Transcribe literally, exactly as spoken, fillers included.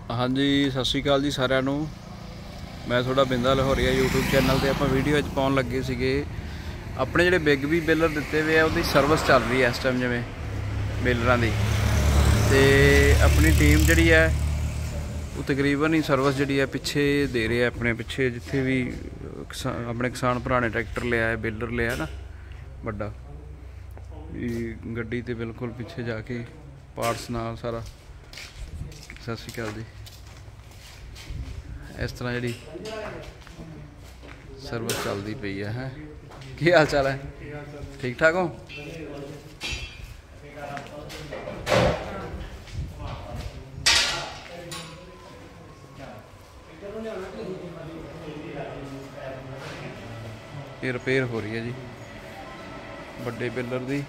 हाँ जी, सत श्री अकाल जी सारिਆਂ ਨੂੰ। मैं थोड़ा बिंदा लाहौरिया यूट्यूब चैनल पर आप वीडियो पाउन लगे थे। अपने जोड़े बिग बी बेलर दिते हुए उसकी सर्विस चल रही है इस टाइम जिमें बेलर की। तो अपनी टीम जी है वो तकरीबन ही सर्विस जी है पिछे दे रहे हैं। अपने पिछे जिथे भी किसान अपने किसान भरा ने ट्रैक्टर लिया है बेलर लिया ना बड़ा गड्डी तो बिल्कुल पिछे जाके पार्ट्स नाल सारा। सत श्री अकाल जी। इस तरह जी सर्विस चलती पई है। है की हाल चाल है? ठीक ठाक हो? ये रिपेयर हो रही है जी बड़े बेलर दी।